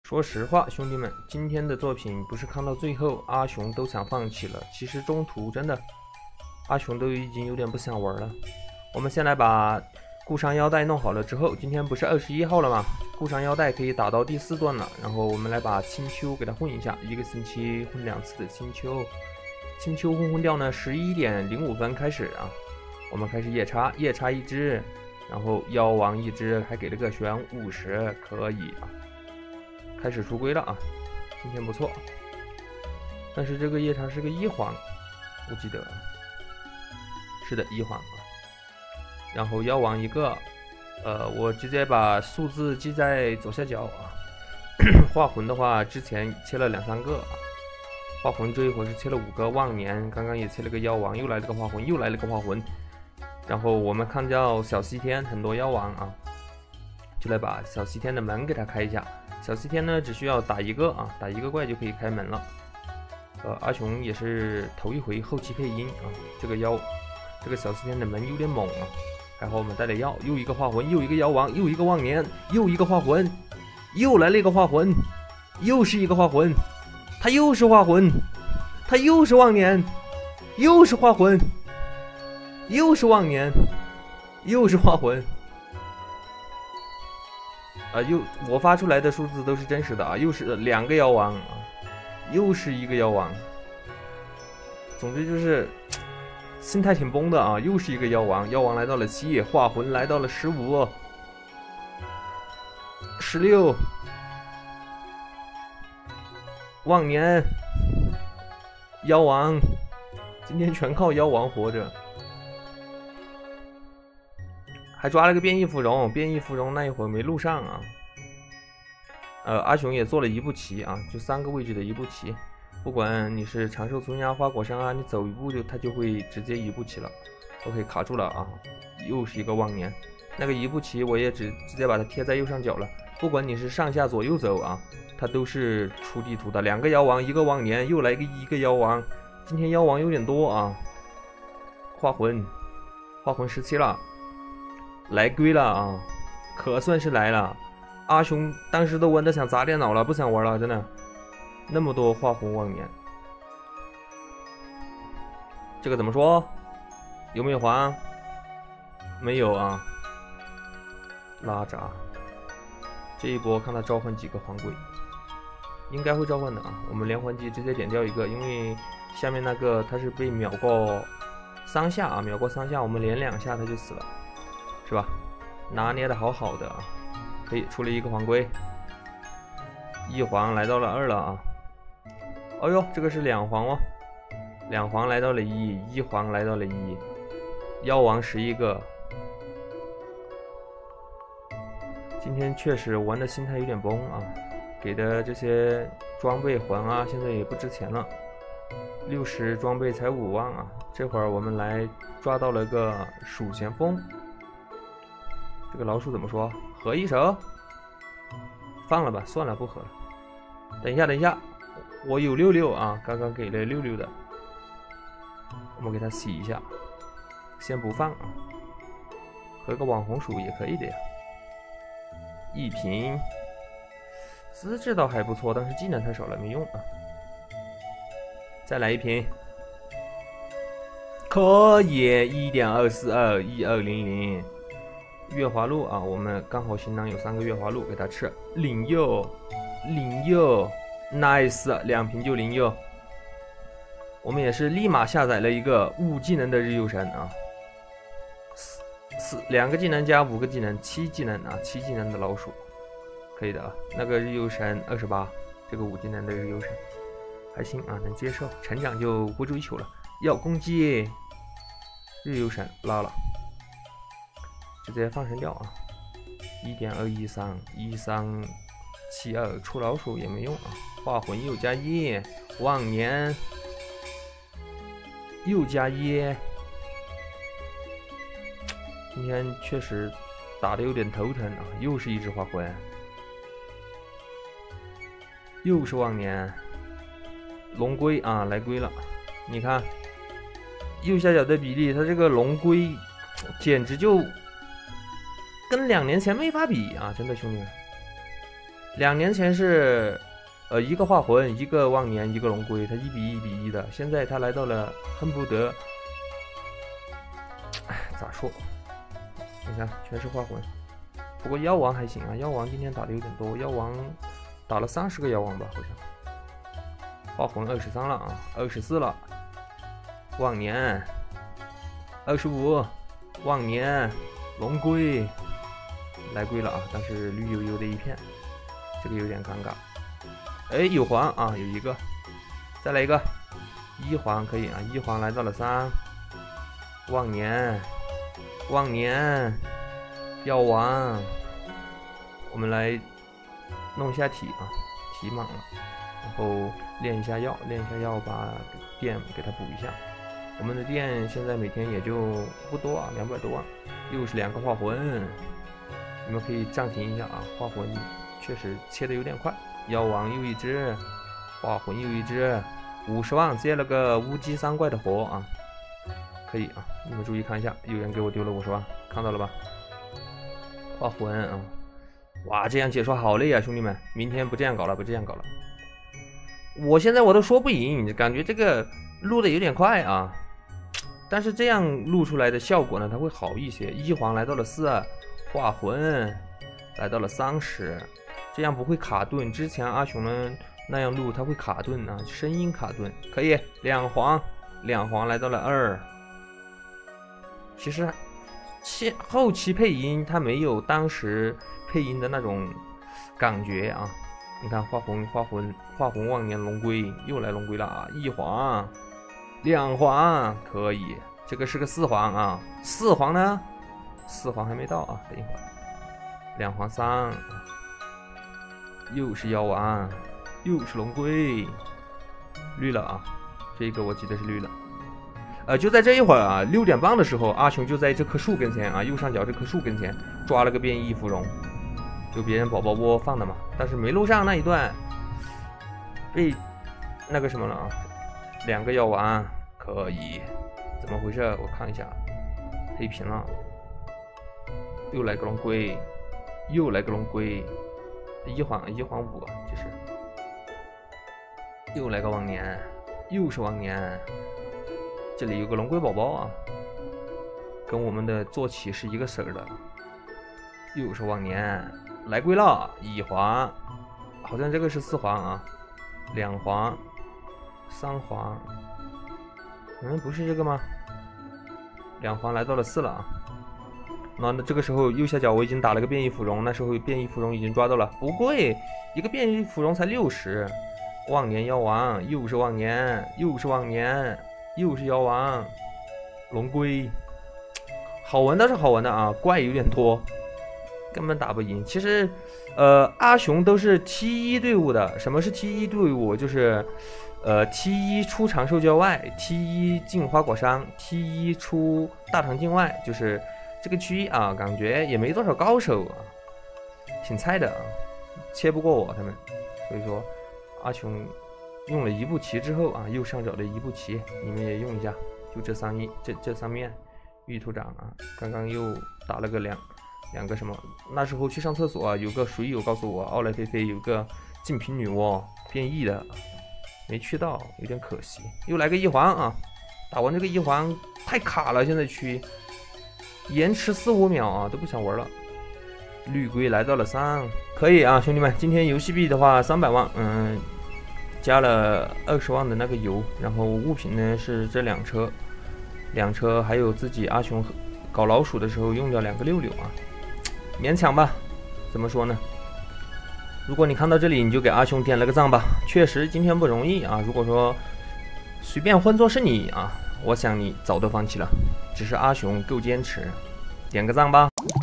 说实话，兄弟们，今天的作品不是看到最后阿雄都想放弃了，其实中途真的阿雄都已经有点不想玩了。我们先来把固伤腰带弄好了之后，今天不是21号了吗？固伤腰带可以打到第4段了，然后我们来把青丘给它混一下，一个星期混2次的青丘。青丘混掉呢，11点05分开始啊，我们开始夜叉1只，然后妖王1只，还给了个玄50，可以啊。开始出龟了啊，今天不错，但是这个夜叉是个1皇，我记得是的1皇啊。然后妖王1个，我直接把数字记在左下角啊。化魂的话，之前切了2、3个啊，化魂这一会儿是切了5个忘年，刚刚也切了个妖王，又来了个化魂，又来了个化魂。然后我们看到小西天很多妖王啊，就来把小西天的门给它开一下。小西天呢，只需要打1个啊，打1个怪就可以开门了。阿雄也是头一回后期配音啊，这个小西天的门有点猛啊。还好我们带了药，又一个化魂，又一个妖王，又一个忘年，又一个化魂，又来了一个化魂，又是一个化魂，他又是化魂，他又是忘年，又是化魂，又是忘年，又是化魂。我发出来的数字都是真实的啊，又是2个妖王啊，又是1个妖王。总之就是心态挺崩的啊，又是1个妖王，妖王来到了7，化魂来到了15、16，忘年，妖王，今天全靠妖王活着。还抓了个变异芙蓉，变异芙蓉那一会儿没录上啊。阿雄也做了1步棋啊，就3个位置的1步棋，不管你是长寿村呀、花果山啊，你走1步它就会直接1步棋了。OK， 卡住了啊，又是1个忘年，那个1步棋我也直接把它贴在右上角了。不管你是上下左右走啊，它都是出地图的。2个妖王，1个忘年，又来1个妖王，今天妖王有点多啊。化魂17了。来龟了啊，可算是来了。阿雄当时都玩的想砸电脑了，不想玩了，真的。那么多化魂忘年，这个怎么说？有没有还？没有啊。拉闸，这一波看他召唤几个皇龟，应该会召唤的啊。我们连环击直接点掉1个，因为下面那个他是被秒过3下啊，秒过3下，我们连2下他就死了。是吧？拿捏的好好的啊，可以出了1个皇龟，1皇来到了2了啊。哎呦，这个是2皇哦，2皇来到了1皇来到了1，妖王11个。今天确实玩的心态有点崩啊，给的这些装备魂啊，现在也不值钱了，60装备才5万啊。这会儿我们来抓到了个鼠前锋。这个老鼠怎么说？合一手？放了吧，算了，不合了。等一下，我有66啊，刚刚给了66的，我们给它洗一下，先不放啊。合个网红鼠也可以的呀。1瓶，资质倒还不错，但是技能太少了，没用啊。再来1瓶，可以 1.2421200。月华露啊，我们刚好行囊有3个月华露，给它吃。领柚 ，nice， 2瓶就领柚。我们也是立马下载了一个5技能的日游神啊，2个技能加5个技能，7技能啊，7技能的老鼠，可以的啊。那个日游神28，这个5技能的日游神还行啊，能接受，成长就不追求了。要攻击，日游神拉了。直接放生掉啊！1.2131372出老鼠也没用啊！化魂又加1，忘年又加1。今天确实打的有点头疼啊！又是1只化魂，又是忘年，龙龟啊，来龟了！你看右下角的比例，它这个龙龟简直就跟2年前没法比啊！真的兄弟们， 2年前是一个化魂，一个忘年，一个龙龟，它1比1比1的。现在它来到了恨不得，哎，咋说？你看，全是化魂。不过妖王还行啊，妖王今天打的有点多，妖王打了30个妖王吧，好像。化魂23了啊，24了。忘年25，忘年龙龟来龟了啊，但是绿油油的一片，这个有点尴尬。哎，有黄啊，有一个，再来一个1黄可以啊，1黄来到了3，忘年药王，我们来弄一下体啊，体满了，然后练一下药，把电给它补一下。我们的电现在每天也就不多啊，200多万，又是2个化魂，你们可以暂停一下啊，化魂确实切的有点快。妖王又一只，化魂又一只，50万接了个乌鸡3怪的活啊，可以啊，你们注意看一下，有人给我丢了50万，看到了吧？化魂啊，哇，这样解说好累啊，兄弟们，明天不这样搞了，我现在我都说不赢，感觉这个录的有点快啊，但是这样录出来的效果呢，它会好一些。1黄来到了4，化魂来到了30，这样不会卡顿。之前阿雄呢那样录，它会卡顿啊，声音卡顿。可以2黄来到了2，其实后期配音它没有当时配音的那种感觉啊。你看化魂忘年龙龟又来龙龟了啊！1黄2黄可以，这个是个4黄啊，4黄呢？4黄还没到啊，等一会儿。2黄3，又是妖王，又是龙龟，绿了啊！这个我记得是绿了。就在这一会儿啊，6点半的时候，阿雄就在这棵树跟前啊，右上角这棵树跟前抓了个变异芙蓉。有别人宝宝窝放的嘛，但是没录上那一段，被那个什么了啊，2个药丸可以，怎么回事？我看一下，黑屏了，又来个龙龟，1黄5，这是，又来个忘年，又是忘年，这里有个龙龟宝宝啊，跟我们的坐骑是一个色的，又是忘年。来龟了，1黄，好像这个是4黄啊，2黄，3黄，不是这个吗？2黄来到了4了啊。那这个时候右下角我已经打了个变异芙蓉，那时候变异芙蓉已经抓到了，不贵，一个变异芙蓉才60。忘年妖王，又是忘年，又是妖王，龙龟，好玩的是好玩的啊，怪有点多。根本打不赢。其实，阿雄都是 T1 队伍的。什么是 T1 队伍？就是，T1 出长寿郊外 ，T1 进花果山 ，T1 出大唐境外，就是这个区啊，感觉也没多少高手啊，挺菜的啊，切不过我他们。所以说，阿雄用了一步棋之后啊，右上角的一步棋，你们也用一下，就这3面。玉兔掌啊，刚刚又打了个两个什么？那时候去上厕所啊，有个水友告诉我，奥莱菲菲有个净瓶女娲变异的，没去到，有点可惜。又来个1黄啊！打完这个1黄太卡了，现在区延迟4、5秒啊，都不想玩了。绿龟来到了3，可以啊，兄弟们，今天游戏币的话300万，加了20万的那个油，然后物品呢是这2车，还有自己阿雄搞老鼠的时候用掉2个66啊。勉强吧，怎么说呢？如果你看到这里，你就给阿雄点了个赞吧。确实今天不容易啊。如果说随便换作是你啊，我想你早都放弃了。只是阿雄够坚持，点个赞吧。